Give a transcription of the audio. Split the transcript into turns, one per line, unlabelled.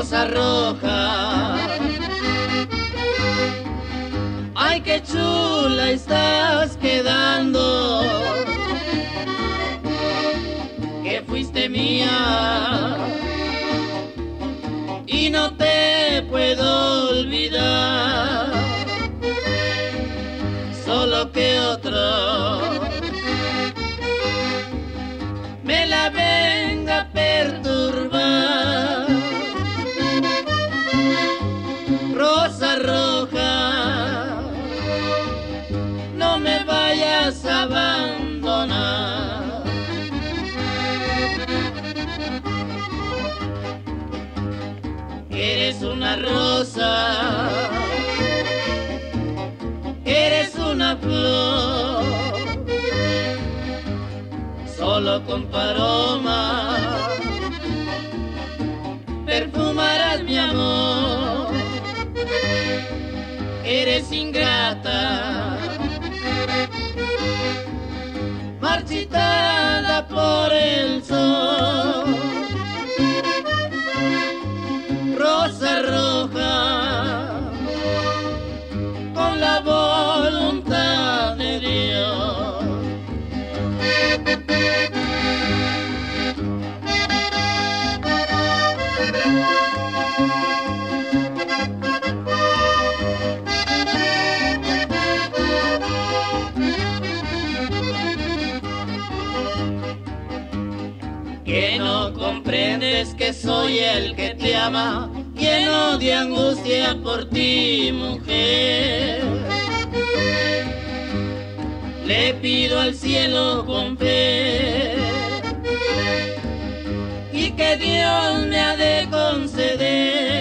rosa roja. Ay, qué chula estás quedando, que fuiste mía y no te puedo olvidar. Solo que otro me la venga a perturbar. Rosa roja, no me vayas a abandonar. Eres una rosa, eres una flor, solo con tu aroma perfumarás mi amor. Eres ingrata, marchitada por el sol. Rosa roja, con la voluntad de Dios. Que no comprendes que soy el que te ama, lleno de angustia por ti, mujer. Le pido al cielo con fe y que Dios me ha de conceder